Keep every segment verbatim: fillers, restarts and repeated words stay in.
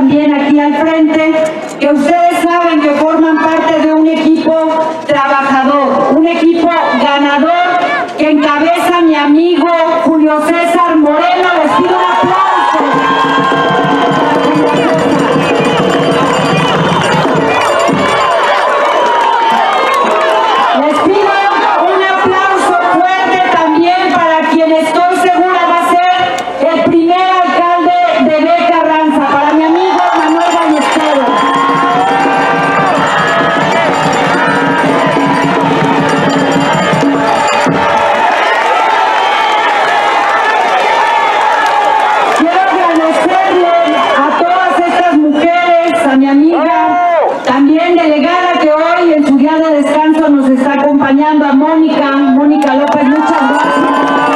también aquí al frente, que ustedes saben que forman parte de un equipo trabajador, un equipo ganador que encabeza mi amigo Julio César Moreno. Les pido un aplauso. Les pido un aplauso fuerte también para quien estoy segura va a ser el primer alcalde de B. Carranza, para mi amigo Manuel Ballesteros. Quiero agradecerle a todas estas mujeres, a mi amiga, también delegada que hoy en su día de descanso nos está acompañando, a Mónica, Mónica López, muchas gracias.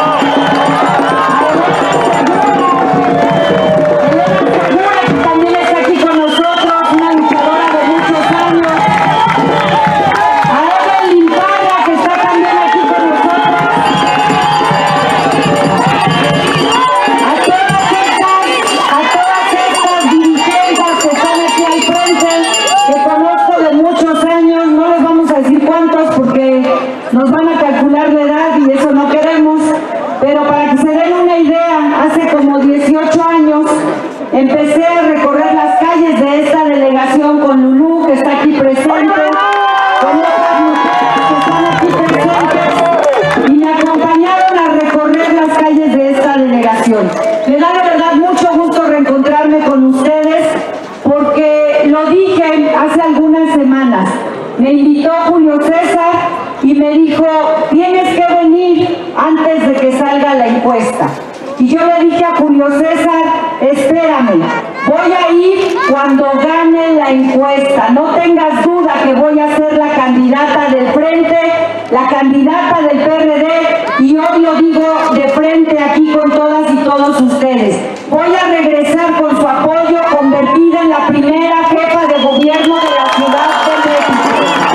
Nos van a calcular la edad y eso no queremos, pero para que se den una idea, hace como dieciocho años empecé a recorrer las calles de esta delegación con Lulú, que está aquí presente, con otras mujeres que están aquí presentes, y me acompañaron a recorrer las calles de esta delegación. Me da de verdad mucho gusto reencontrarme con ustedes, porque lo dije hace algunas semanas. Me invitó Julio César y me dijo, tienes que venir antes de que salga la encuesta. Y yo le dije a Julio César, espérame, voy a ir cuando gane la encuesta. No tengas duda que voy a ser la candidata del Frente, la candidata del P R D, y hoy lo digo de frente aquí con todas y todos ustedes. Voy a regresar con su apoyo, convertida en la primera jefa de gobierno de la Ciudad de México.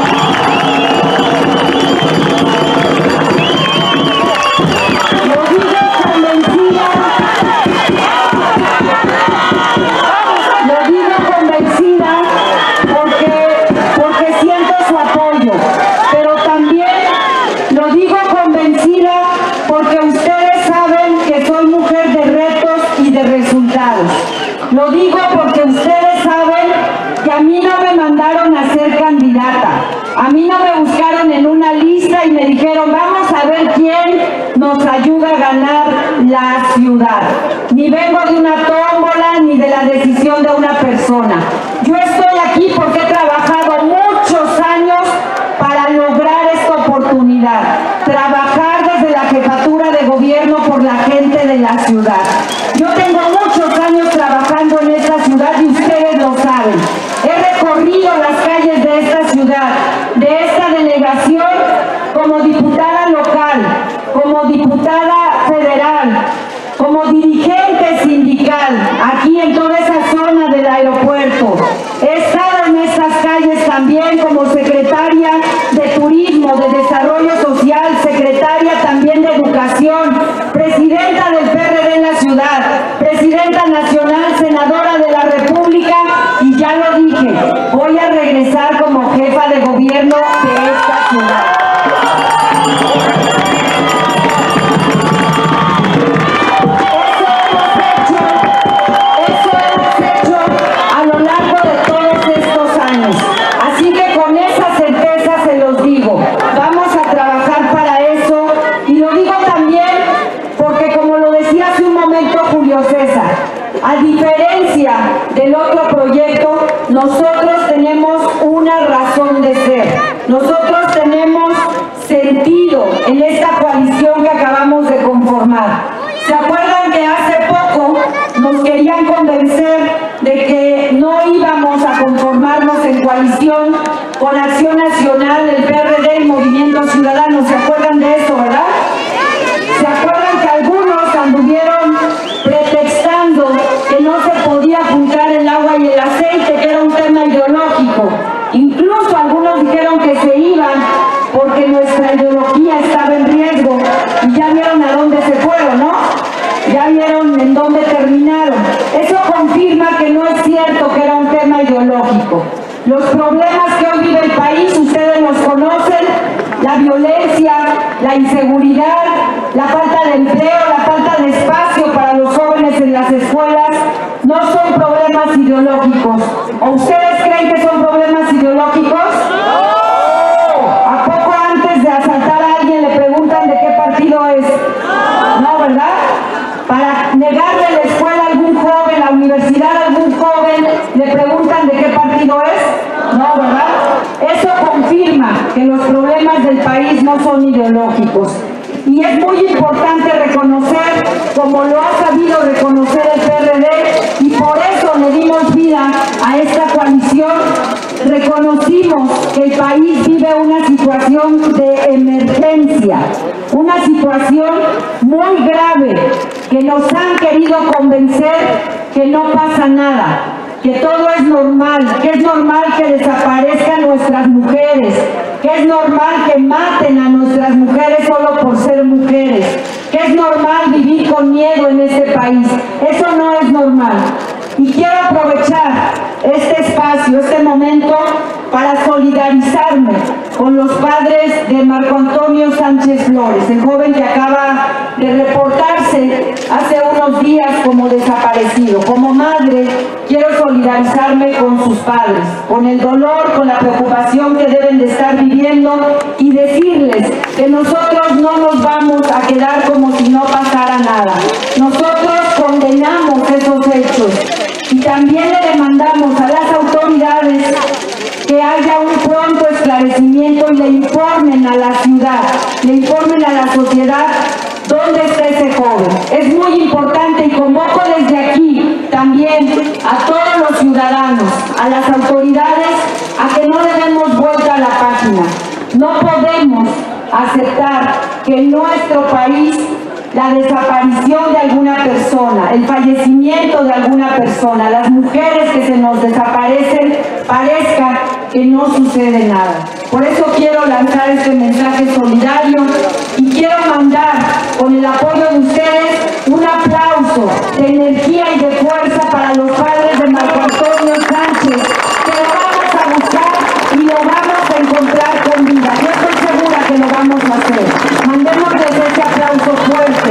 Lo digo porque ustedes saben que a mí no me mandaron a ser candidata, a mí no me buscaron en una lista y me dijeron vamos a ver quién nos ayuda a ganar la ciudad. Ni vengo de una tómbola ni de la decisión de una persona. Yo estoy aquí porque he trabajado muchos años para lograr esta oportunidad, trabajar desde la jefatura de gobierno por la gente de la ciudad. Yo tengo muchos años trabajando en esta ciudad y ustedes lo saben. He recorrido las calles de esta ciudad, de esta delegación, como diputada local, como diputada federal, como dirigente sindical, aquí en toda esa zona del aeropuerto. He estado en estas calles también como secretaria de Turismo, de Desarrollo Social, secretaria también de Educación, presidenta del P R D en la ciudad, presidenta nacional, senadora de la República, y ya lo dije, voy a regresar como jefa de gobierno de esta ciudad. A diferencia del otro proyecto, nosotros tenemos una razón de ser. Nosotros tenemos sentido en esta coalición que acabamos de conformar. ¿Se acuerdan que hace poco nos querían convencer de que no íbamos a conformarnos en coalición con Acción Nacional, el P R D y Movimiento Ciudadano? ¿Se acuerdan de eso, verdad? ¿Se acuerdan que algunos anduvieron pretextando que no se podía juntar el agua y el aceite, que era un tema ideológico? Incluso algunos dijeron que se iban porque nuestra ideología estaba en riesgo, y ya vieron a dónde se fueron, ¿no? Ya vieron en dónde terminaron. Eso confirma que no es cierto Los problemas que hoy vive el país, ustedes los conocen, la violencia, la inseguridad, la falta de empleo, la falta de espacio para los jóvenes en las escuelas, no son problemas ideológicos. ¿O ustedes creen que son problemas ideológicos? ¿A poco antes de asaltar a alguien le preguntan de qué partido es? No, ¿verdad? Para negarle la escuela a algún joven, la universidad a algún joven, le preguntan de qué partido es. No, ¿verdad? Eso confirma que los problemas del país no son ideológicos. Y es muy importante reconocer, como lo ha sabido reconocer el P R D, y por eso le dimos vida a esta coalición. Reconocimos que el país vive una situación de emergencia, una situación muy grave, que nos han querido convencer que no pasa nada, que todo es normal, que es normal que desaparezcan nuestras mujeres, que es normal que maten a nuestras mujeres solo por ser mujeres, que es normal vivir con miedo en este país. Eso no es normal. Y quiero aprovechar este espacio, este momento, para solidarizarme con los padres de Marco Antonio Sánchez Flores, el joven que acaba de reportarse hace unos días como desaparecido. Como madre, quiero solidarizarme con sus padres, con el dolor, con la preocupación que deben de estar viviendo, y decirles que nosotros no nos vamos a quedar como si no pasara nada. Nosotros condenamos esos hechos y también le demandamos a las autoridades que haya un pronto esclarecimiento y le informen a la ciudad, le informen a la sociedad dónde está ese joven. Es muy importante, y convoco desde aquí también a todos los ciudadanos, a las autoridades, a que no le demos vuelta a la página. No podemos aceptar que en nuestro país la desaparición de alguna persona, el fallecimiento de alguna persona, las mujeres que se nos desaparecen, parezca que no sucede nada. Por eso quiero lanzar este mensaje solidario y quiero mandar, con el apoyo de ustedes, un aplauso de energía y de fuerza para los padres de Marco Antonio Sánchez, que lo vamos a buscar y lo vamos a encontrar con vida. Yo estoy segura que lo vamos a hacer. Mandémosles ese aplauso fuerte.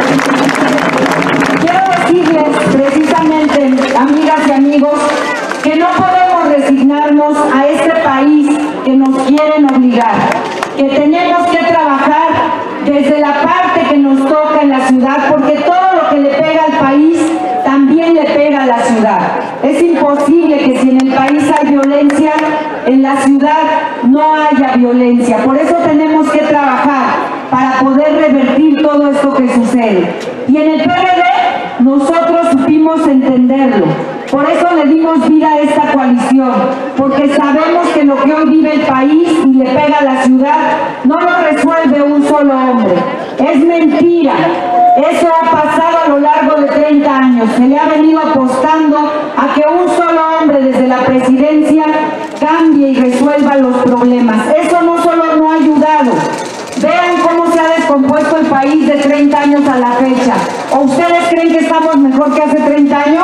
Quiero decirles precisamente, amigas y amigos, que no podemos resignarnos a este país que nos quieren obligar, que tenemos que trabajar desde la parte que nos toca en la ciudad, porque todo lo que le pega al país también le pega a la ciudad. Es imposible que si en el país hay violencia, en la ciudad no haya violencia. Por eso tenemos que trabajar para poder revertir todo esto que sucede. Y en el P R D nosotros supimos entenderlo. Por eso le dimos vida a esta coalición, porque sabemos que lo que hoy vive el país y le pega a la ciudad no lo resuelve un solo hombre. Es mentira. Eso ha pasado a lo largo de treinta años. Se le ha venido apostando a que un solo hombre desde la presidencia cambie y resuelva los problemas. Eso no solo no ha ayudado. Vean cómo se ha descompuesto el país de treinta años a la fecha. ¿O ustedes creen que estamos mejor que hace treinta años?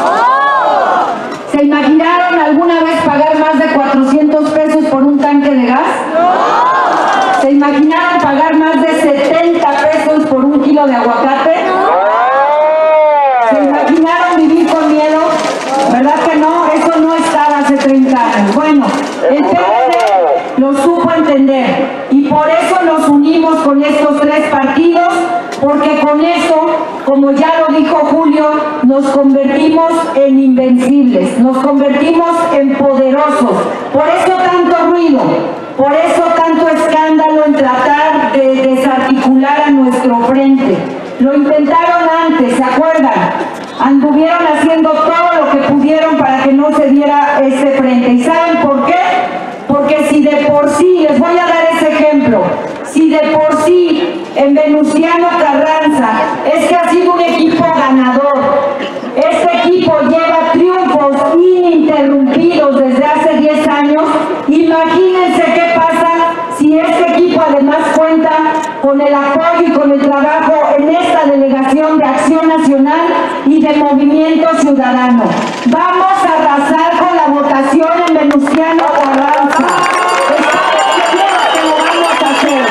¿Se imaginaron alguna vez pagar más de cuatrocientos pesos por un tanque de gas? ¿Se imaginaron pagar más de setenta pesos por un kilo de aguacate? ¿Se imaginaron vivir con miedo? ¿Verdad que no? Eso no estaba hace treinta años. Bueno, el P R D lo supo entender y por eso nos unimos con estos tres partidos, porque con eso, como ya lo dijo Julio, nos convertimos en invencibles, nos convertimos en poderosos. Por eso tanto ruido, por eso tanto escándalo en tratar de desarticular a nuestro frente. Lo intentaron antes, ¿se acuerdan? Anduvieron haciendo todo lo que pudieron para que no se diera ese frente. ¿Y saben por qué? Porque si de por sí, les voy a dar ese ejemplo, si de por sí en Venustiano Carranza es que ha sido un equipo ganador, este equipo lleva triunfos ininterrumpidos desde hace diez años, imagínense qué pasa si este equipo además cuenta con el apoyo y con el trabajo en esta delegación de Acción Nacional y de Movimiento Ciudadano. Vamos a arrasar con la votación en Venustiano Venustiano Carranza. Estamos seguros que lo vamos a hacer.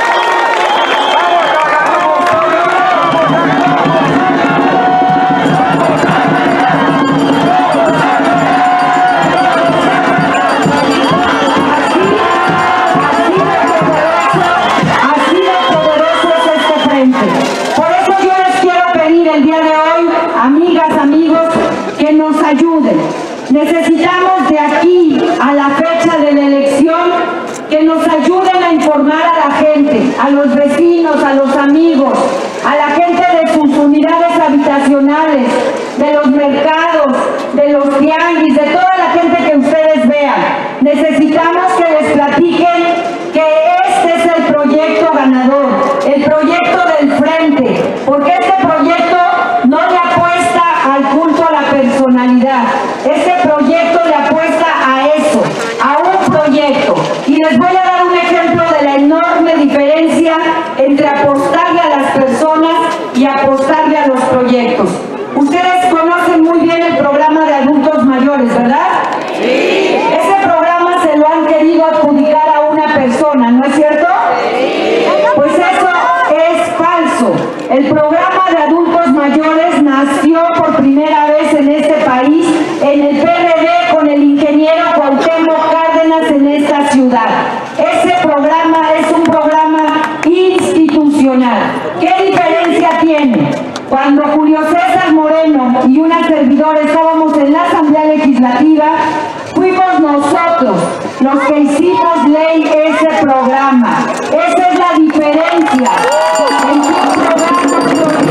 Así, así de poderoso es este frente. Por eso yo les quiero pedir el día de hoy, amigas, amigos, que nos ayuden. Necesitamos de aquí a la fecha de la elección que nos ayuden a informar a la gente, a los vecinos, a los amigos, a la gente de sus unidades habitacionales, de los mercados, de los tianguis, de toda la gente que ustedes vean. Necesitamos que les platiquen que este es el proyecto ganador, el proyecto del frente, porque este proyecto no le apuesta al culto a la personalidad, este proyecto le apuesta a eso, a un proyecto. Y les voy a dar un ejemplo de la enorme diferencia entre apostarle a las personas y apostarle a los proyectos. Ustedes conocen muy bien el programa de adultos mayores, ¿verdad? Sí. Ese programa se lo han querido adjudicar a una persona, ¿no es cierto? Sí. Pues eso es falso. El programa de adultos mayores nació por primera vez en este país, en el P R D, con el ingeniero Cuauhtémoc Cárdenas en esta ciudad. Ese programa es un programa institucional. ¿Qué diferencia tiene? Cuando Julio César Moreno y una servidora estábamos en la Asamblea Legislativa, fuimos nosotros los que hicimos ley ese programa. Esa es la diferencia entre un programa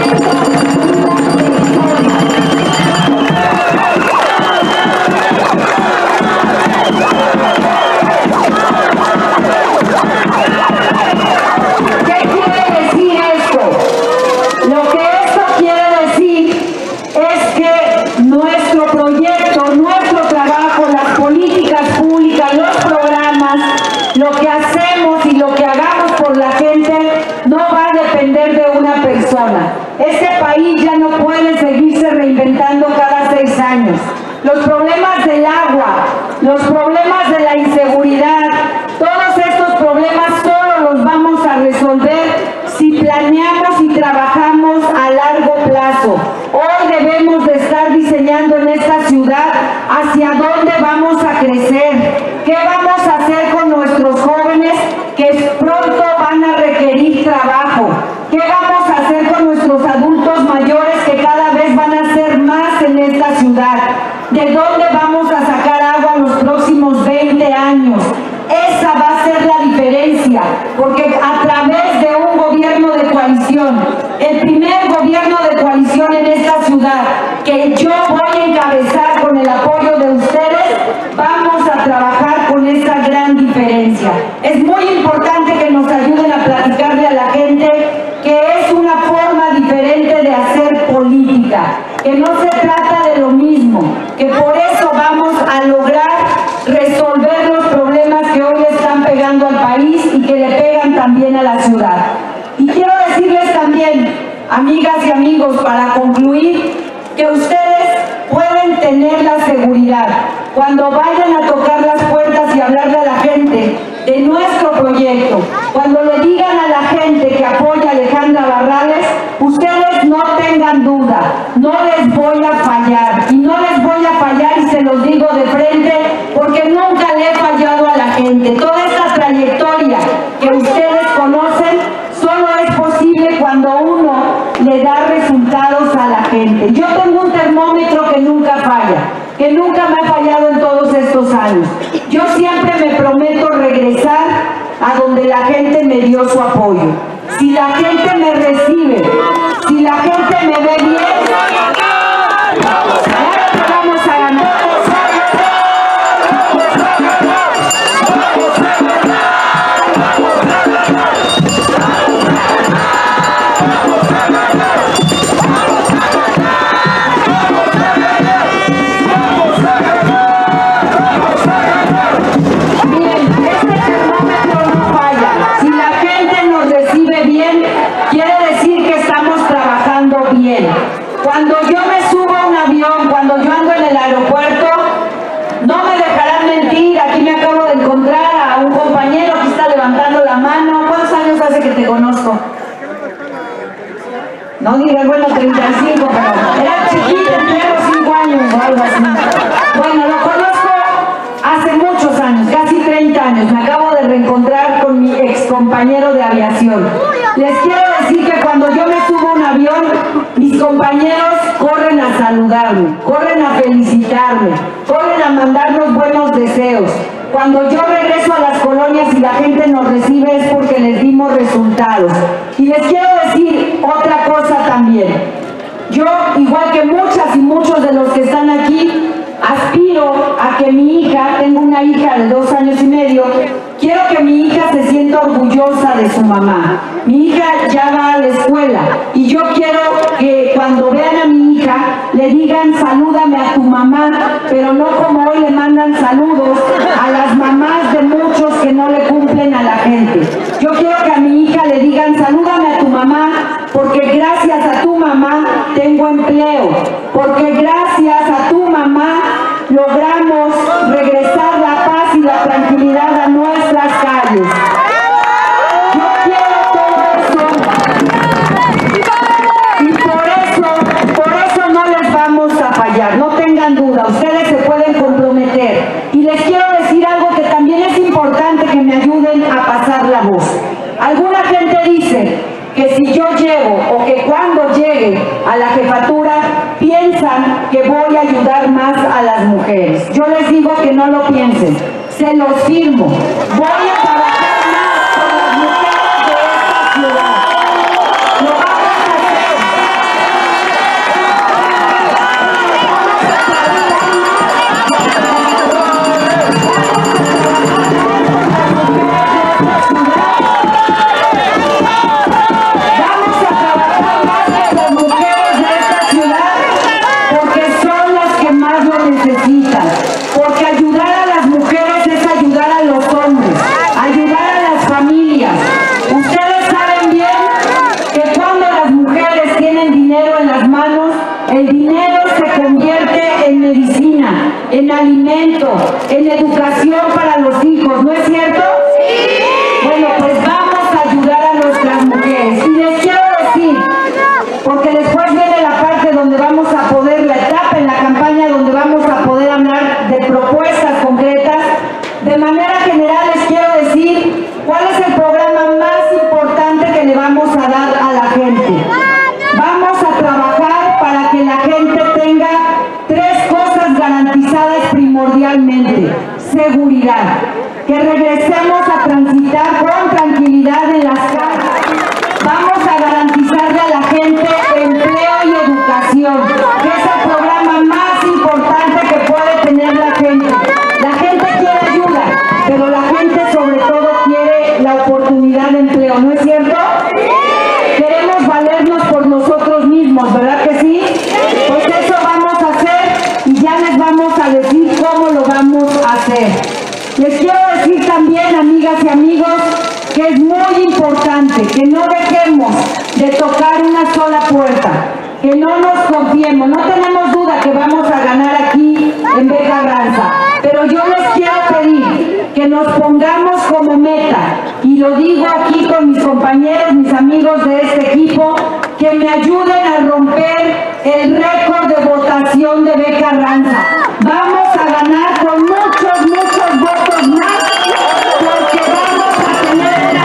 ¿Qué quiere decir esto? Lo que esto quiere decir es que nuestro proyecto, nuestro trabajo, las políticas públicas, los programas, lo que hacemos y lo que hagamos por la gente no va a depender de una persona. Este país ya no puede seguirse reinventando cada seis años. Los problemas del agua, los problemas de la inseguridad, todos estos problemas solo los vamos a resolver si planeamos y trabajamos a largo plazo. Hoy debemos de estar diseñando en esta ciudad hacia dónde vamos a crecer, qué vamos a hacer con nuestros jóvenes que pronto van a requerir trabajo, qué vamos a hacer con nuestros adultos mayores que cada vez van a ser más en esta ciudad, de dónde vamos a sacar agua en los próximos veinte años. Esa va a ser la diferencia, porque a través de un gobierno de coalición, el primer gobierno de coalición en esta ciudad, que yo voy a encabezar con el apoyo de ustedes, vamos a trabajar con esta gran diferencia. Es muy importante que nos ayuden a platicarle a la gente que es una forma diferente de hacer política, que no se trata de lo mismo, que por eso vamos a lograr resolver los problemas que hoy están pegando al país y que le pegan también a la ciudad. Y quiero decirles también, amigas y amigos, para concluir, que ustedes pueden tener la seguridad, cuando vayan a tocar las puertas y hablarle a la gente de nuestro proyecto, cuando le digan a la gente que apoya a Alejandra Barrales, ustedes no tengan duda, no les voy a fallar, y no les voy a fallar, y se los digo de frente, porque nunca le he fallado a la gente. Toda esta trayectoria que ustedes conocen solo es posible cuando uno le da resultados a la gente. Yo tengo un termómetro que nunca falla, que nunca me ha fallado en todos estos años. Yo siempre me prometo regresar a donde la gente me dio su apoyo. Si la gente me recibe, si la gente me ve bien, claro que vamos a ganar. Cuando yo me subo a un avión, cuando yo ando en el aeropuerto, no me dejarán mentir. te conozco? No digas, bueno, treinta y cinco, pero era chiquita, tenía cinco años o algo así. Bueno, lo conozco hace muchos años, casi treinta años. Me acabo de reencontrar con mi ex compañero de aviación. Les quiero decir que cuando yo me subo a un avión, mis compañeros corren a saludarme, corren a felicitarme, corren a mandarnos buenos deseos. Cuando yo regreso a las colonias y la gente nos recibe es porque les dimos resultados. Y les quiero decir otra cosa también. Yo, igual que muchas y muchos de los que están aquí, aspiro a que mi hija, tengo una hija de dos años y medio, quiero que mi hija se sienta orgullosa de su mamá. Mi hija ya va a la escuela y yo quiero que cuando vean a mi hija le digan salúdame a tu mamá, pero no como hoy le mandan saludos a las mamás de muchos que no le cumplen a la gente. Yo quiero que a mi hija le digan salúdame a tu mamá porque gracias a tu mamá tengo empleo, porque gracias a tu mamá logramos regresar la paz y la tranquilidad a nuestras calles. Yo quiero todo eso y por eso, por eso no les vamos a fallar, no tengan duda, ustedes se pueden comprometer. Y les quiero decir algo que también es importante que me ayuden a pasar la voz. Alguna gente dice que si yo llego o que cuando llegue a la jefatura piensan que voy a ayudar más a las mujeres. Yo les digo que no lo piensen, se los firmo. Voy a trabajar más con las mujeres de esta ciudad. Lo vamos a hacer. Vamos a trabajar más con las mujeres de esta ciudad porque son las que más lo necesitan. Porque ayudar a las mujeres es ayudar a los hombres, ayudar a las familias. Ustedes saben bien que cuando las mujeres tienen dinero en las manos, el dinero se convierte en medicina, en alimento, en educación para los hijos, ¿no es cierto? Bueno, pues vamos a ayudar a nuestras mujeres. Y les quiero decir, porque después viene la parte donde vamos a poder, la etapa en la campaña donde vamos a poder hablar de propuestas concretas. De manera general les quiero decir cuál es el programa más importante que le vamos a dar a la gente. Vamos a trabajar para que la gente tenga tres cosas garantizadas primordialmente. Seguridad, que regresemos a transitar con tranquilidad en las calles. Vamos a garantizarle a la gente empleo y educación, que es el programa más importante que puede tener la gente. La gente quiere ayuda, pero la gente sobre todo quiere la oportunidad de empleo, ¿no es cierto? Queremos valernos por nosotros mismos, ¿verdad que sí? Pues eso vamos a hacer y ya les vamos a decir cómo lo vamos a hacer. Les quiero decir también, amigas y amigos, que es muy importante que no dejemos de tocar una sola puerta, que no nos confiemos. No tenemos duda que vamos a ganar aquí en Vega Carranza, pero yo les quiero pedir que nos pongamos como meta, y lo digo aquí con mis compañeros, mis amigos de este equipo, que me ayuden a romper el récord de votación de Vega Carranza. Vamos a ganar con muchos, muchos votos más, porque vamos a tener una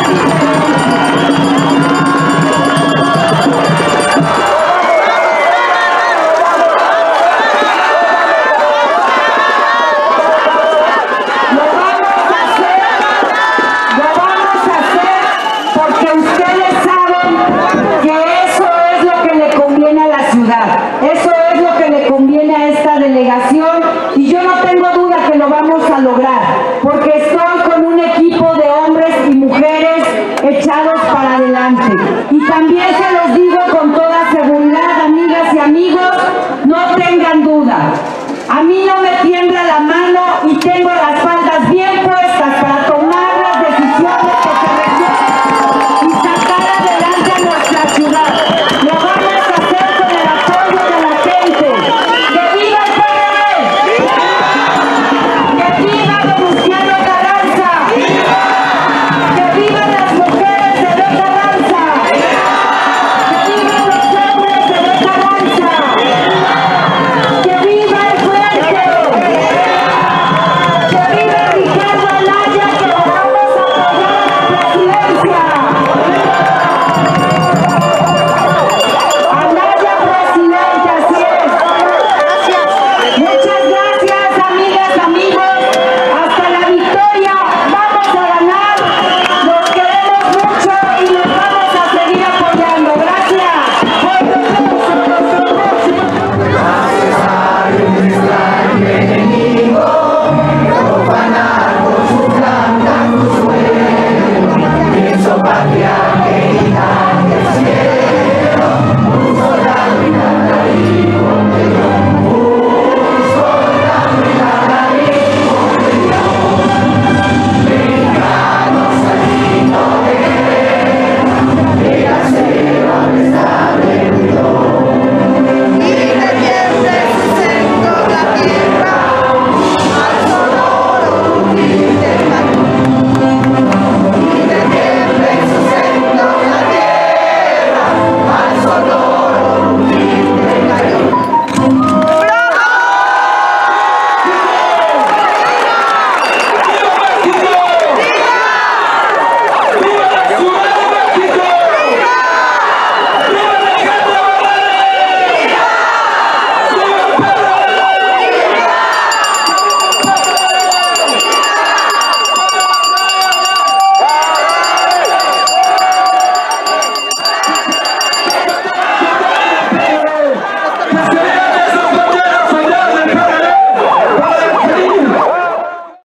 y yo no tengo duda que lo vamos a lograr, porque estoy con un equipo de hombres y mujeres echados para adelante. Y también se los digo con toda seguridad, amigas y amigos, no tengan duda. A mí no me tiembla la mano y tengo las faldas bien puestas